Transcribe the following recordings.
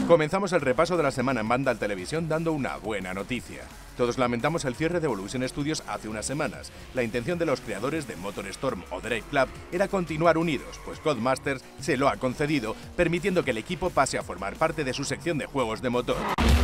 Comenzamos el repaso de la semana en Vandal Televisión dando una buena noticia. Todos lamentamos el cierre de Evolution Studios hace unas semanas. La intención de los creadores de MotorStorm o Drive Club era continuar unidos, pues Codemasters se lo ha concedido, permitiendo que el equipo pase a formar parte de su sección de juegos de motor.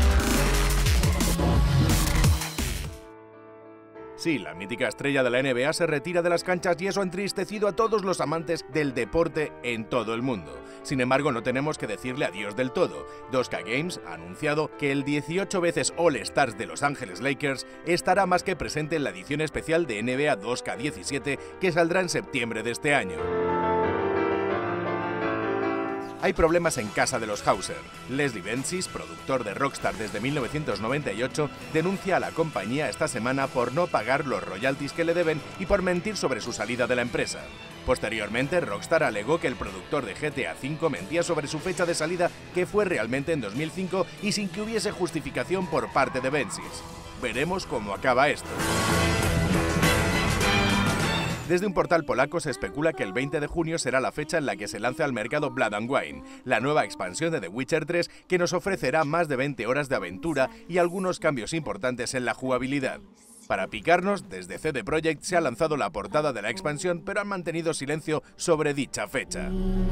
Sí, la mítica estrella de la NBA se retira de las canchas y eso ha entristecido a todos los amantes del deporte en todo el mundo. Sin embargo, no tenemos que decirle adiós del todo. 2K Games ha anunciado que el 18 veces All-Stars de Los Ángeles Lakers estará más que presente en la edición especial de NBA 2K17 que saldrá en septiembre de este año. Hay problemas en casa de los Hauser. Leslie Benzies, productor de Rockstar desde 1998, denuncia a la compañía esta semana por no pagar los royalties que le deben y por mentir sobre su salida de la empresa. Posteriormente, Rockstar alegó que el productor de GTA V mentía sobre su fecha de salida, que fue realmente en 2005 y sin que hubiese justificación por parte de Benzies. Veremos cómo acaba esto. Desde un portal polaco se especula que el 20 de junio será la fecha en la que se lance al mercado Blood and Wine, la nueva expansión de The Witcher 3 que nos ofrecerá más de 20 horas de aventura y algunos cambios importantes en la jugabilidad. Para picarnos, desde CD Projekt se ha lanzado la portada de la expansión, pero han mantenido silencio sobre dicha fecha.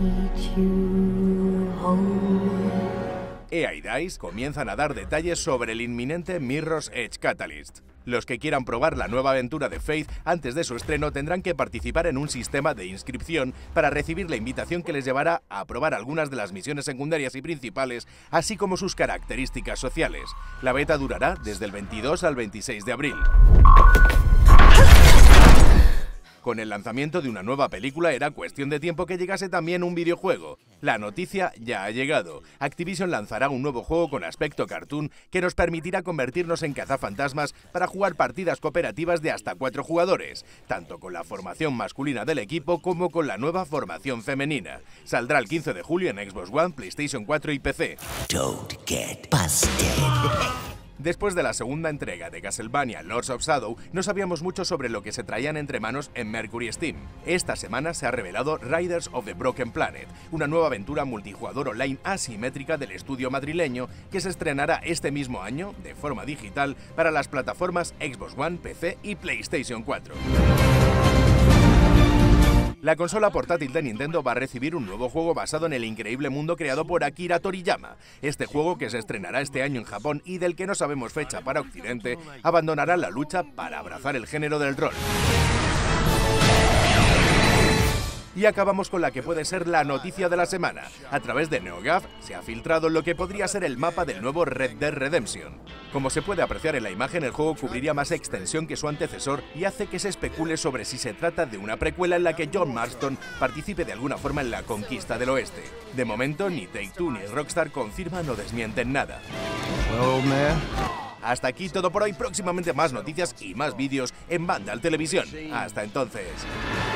EA y DICE comienzan a dar detalles sobre el inminente Mirror's Edge Catalyst. Los que quieran probar la nueva aventura de Faith antes de su estreno tendrán que participar en un sistema de inscripción para recibir la invitación que les llevará a probar algunas de las misiones secundarias y principales, así como sus características sociales. La beta durará desde el 22 al 26 de abril. Con el lanzamiento de una nueva película era cuestión de tiempo que llegase también un videojuego. La noticia ya ha llegado. Activision lanzará un nuevo juego con aspecto cartoon que nos permitirá convertirnos en cazafantasmas para jugar partidas cooperativas de hasta 4 jugadores, tanto con la formación masculina del equipo como con la nueva formación femenina. Saldrá el 15 de julio en Xbox One, PlayStation 4 y PC. Don't get busted. Después de la segunda entrega de Castlevania Lords of Shadow, no sabíamos mucho sobre lo que se traían entre manos en Mercury Steam. Esta semana se ha revelado Riders of the Broken Planet, una nueva aventura multijugador online asimétrica del estudio madrileño que se estrenará este mismo año, de forma digital, para las plataformas Xbox One, PC y PlayStation 4. La consola portátil de Nintendo va a recibir un nuevo juego basado en el increíble mundo creado por Akira Toriyama. Este juego, que se estrenará este año en Japón y del que no sabemos fecha para Occidente, abandonará la lucha para abrazar el género del rol. Y acabamos con la que puede ser la noticia de la semana. A través de NeoGAF se ha filtrado lo que podría ser el mapa del nuevo Red Dead Redemption. Como se puede apreciar en la imagen, el juego cubriría más extensión que su antecesor y hace que se especule sobre si se trata de una precuela en la que John Marston participe de alguna forma en la conquista del oeste. De momento, ni Take-Two ni Rockstar confirman o desmienten nada. Hasta aquí todo por hoy. Próximamente más noticias y más vídeos en Vandal Televisión. Hasta entonces.